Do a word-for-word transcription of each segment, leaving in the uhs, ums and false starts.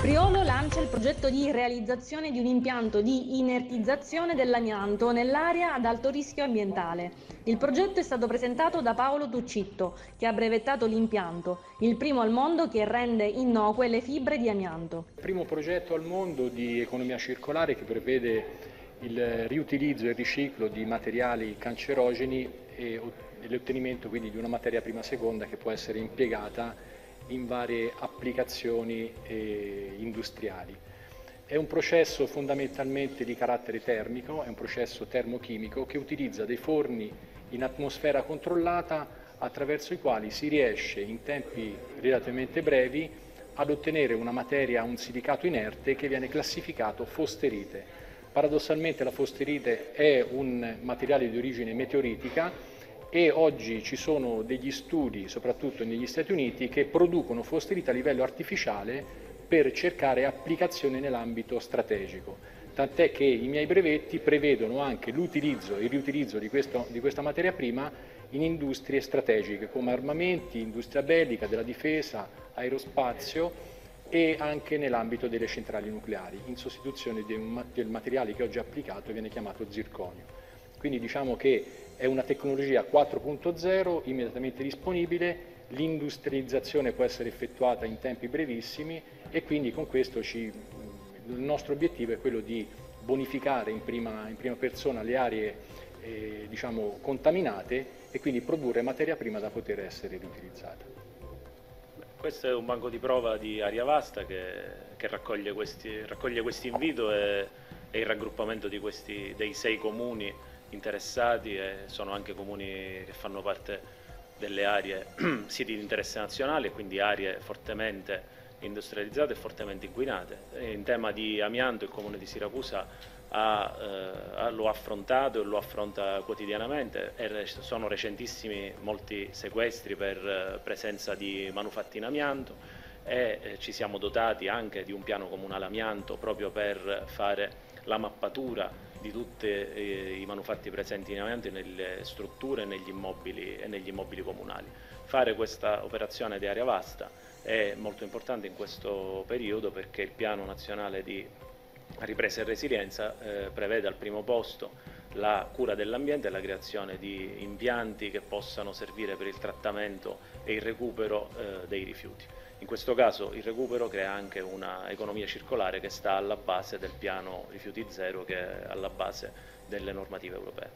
Priolo lancia il progetto di realizzazione di un impianto di inertizzazione dell'amianto nell'area ad alto rischio ambientale. Il progetto è stato presentato da Paolo Tuccitto, che ha brevettato l'impianto, il primo al mondo che rende innocue le fibre di amianto. Il primo progetto al mondo di economia circolare che prevede il riutilizzo e il riciclo di materiali cancerogeni e l'ottenimento quindi di una materia prima seconda che può essere impiegata in varie applicazioni eh, industriali. È un processo fondamentalmente di carattere termico, è un processo termochimico che utilizza dei forni in atmosfera controllata attraverso i quali si riesce in tempi relativamente brevi ad ottenere una materia, un silicato inerte che viene classificato fosterite. Paradossalmente la fosterite è un materiale di origine meteoritica e oggi ci sono degli studi, soprattutto negli Stati Uniti, che producono fosterite a livello artificiale per cercare applicazione nell'ambito strategico. Tant'è che i miei brevetti prevedono anche l'utilizzo e il riutilizzo di, questo, di questa materia prima in industrie strategiche come armamenti, industria bellica, della difesa, aerospazio e anche nell'ambito delle centrali nucleari, in sostituzione di un, del materiale che oggi è applicato e viene chiamato zirconio. Quindi diciamo che è una tecnologia quattro punto zero immediatamente disponibile, l'industrializzazione può essere effettuata in tempi brevissimi e quindi con questo ci, il nostro obiettivo è quello di bonificare in prima, in prima persona le aree eh, diciamo, contaminate e quindi produrre materia prima da poter essere riutilizzata. Questo è un banco di prova di Aria Vasta che, che raccoglie, questi, raccoglie questo invito e, e il raggruppamento di questi, dei sei comuni interessati, e sono anche comuni che fanno parte delle aree siti di interesse nazionale, quindi aree fortemente industrializzate e fortemente inquinate. In tema di amianto il comune di Siracusa ha, eh, lo ha affrontato e lo affronta quotidianamente, e sono recentissimi molti sequestri per eh, presenza di manufatti in amianto e eh, ci siamo dotati anche di un piano comunale amianto proprio per fare la mappatura di tutti eh, i manufatti presenti in amianto nelle strutture e negli immobili, e negli immobili comunali. Fare questa operazione di Aria Vasta è molto importante in questo periodo perché il piano nazionale di ripresa e resilienza eh, prevede al primo posto la cura dell'ambiente e la creazione di impianti che possano servire per il trattamento e il recupero eh, dei rifiuti. In questo caso il recupero crea anche una economia circolare che sta alla base del piano rifiuti zero, che è alla base delle normative europee.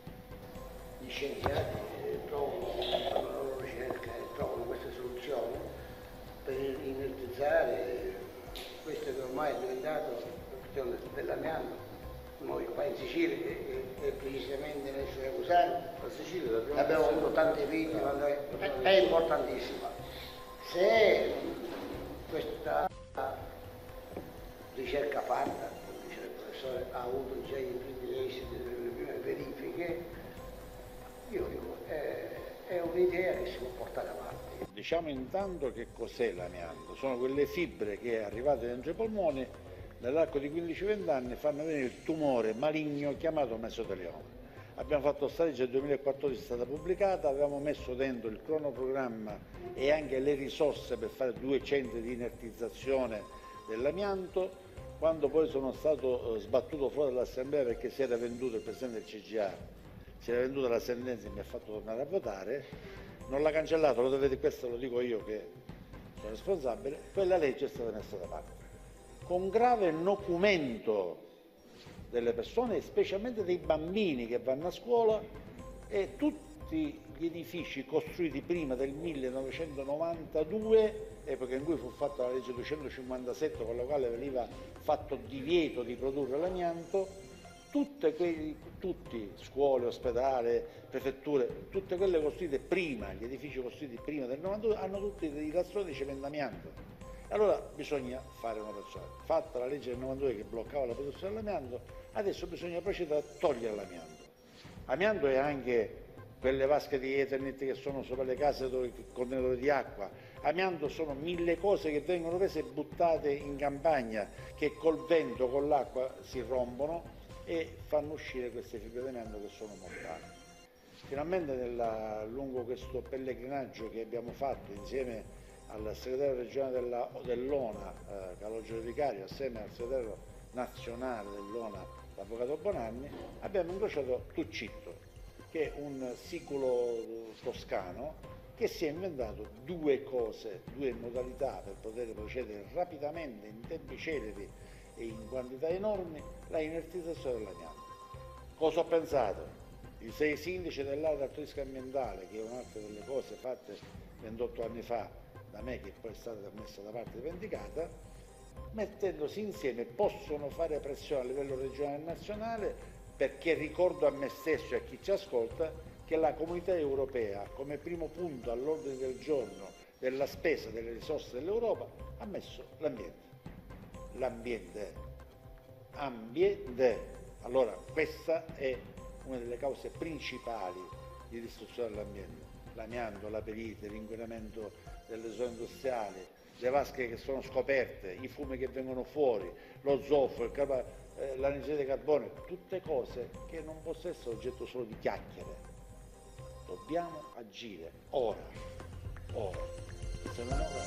Gli scienziati trovano, fanno la loro ricerca e trovano queste soluzioni per inertizzare questo che ormai è diventato la questione dell'amianto. Noi qua in Sicilia e, e precisamente nel Siracusano abbiamo avuto tante vittime, è, è importantissima. Se questa ricerca fatta, come dice il professore, ha avuto già i primi esiti delle prime verifiche, io dico, è, è un'idea che si può portare avanti. Diciamo intanto che cos'è l'amianto? Sono quelle fibre che arrivate dentro i polmoni nell'arco di quindici venti anni fanno venire il tumore maligno chiamato mesotelioma. Abbiamo fatto questa legge nel duemilaquattordici, è stata pubblicata, avevamo messo dentro il cronoprogramma e anche le risorse per fare due centri di inertizzazione dell'amianto. Quando poi sono stato sbattuto fuori dall'assemblea perché si era venduto, il presidente del C G A, si era venduta la sentenza e mi ha fatto tornare a votare, non l'ha cancellato, lo dovete, questo lo dico io che sono responsabile, quella legge è stata messa da parte. Con grave nocumento delle persone, specialmente dei bambini che vanno a scuola, e tutti gli edifici costruiti prima del millenovecentonovantadue, epoca in cui fu fatta la legge duecentocinquantasette con la quale veniva fatto divieto di produrre l'amianto, tutte quei, tutti, scuole, ospedali, prefetture, tutte quelle costruite prima, gli edifici costruiti prima del novantadue hanno tutti dei rastroi di cemento-amianto. Allora bisogna fare una persona, fatta la legge del novantadue che bloccava la produzione dell'amianto, adesso bisogna procedere a togliere l'amianto. Amianto è anche quelle vasche di Ethernet che sono sopra le case dove contenitore di acqua, amianto sono mille cose che vengono prese e buttate in campagna, che col vento, con l'acqua si rompono e fanno uscire queste fibre di amianto che sono mortali. Finalmente nella, lungo questo pellegrinaggio che abbiamo fatto insieme al segretario regionale dell'ONA, eh, Calogero Vicario, assieme al segretario nazionale dell'ONA, l'avvocato Bonanni, abbiamo incrociato Tuccitto, che è un siculo toscano che si è inventato due cose, due modalità per poter procedere rapidamente, in tempi celeri e in quantità enormi, la inertizzazione dell'amianto. Cosa ho pensato? I sei sindaci dell'area del rischio ambientale, che è un'altra delle cose fatte ventotto anni fa da me, che poi è stata messa da parte e vendicata, mettendosi insieme possono fare pressione a livello regionale e nazionale, perché ricordo a me stesso e a chi ci ascolta che la Comunità Europea, come primo punto all'ordine del giorno della spesa delle risorse dell'Europa, ha messo l'ambiente. L'ambiente. Ambiente. Allora, questa è una delle cause principali di distruzione dell'ambiente. L'amianto, la perite, l'inquinamento delle zone industriali, le vasche che sono scoperte, i fumi che vengono fuori, lo zolfo, il capa, eh, l'anidride carbonio, tutte cose che non possono essere oggetto solo di chiacchiere. Dobbiamo agire ora, ora. Se non ora